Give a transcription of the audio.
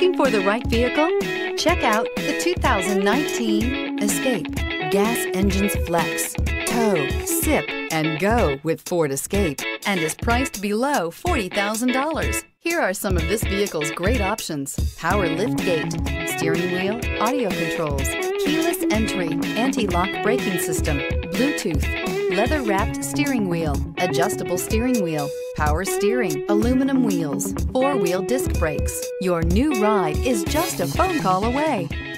Looking for the right vehicle? Check out the 2019 Escape. Gas engines flex, tow, sip, and go with Ford Escape, and is priced below $40,000. Here are some of this vehicle's great options: power liftgate, steering wheel audio controls, keyless entry, anti-lock braking system, Bluetooth, leather-wrapped steering wheel, adjustable steering wheel, power steering, aluminum wheels, four-wheel disc brakes. Your new ride is just a phone call away.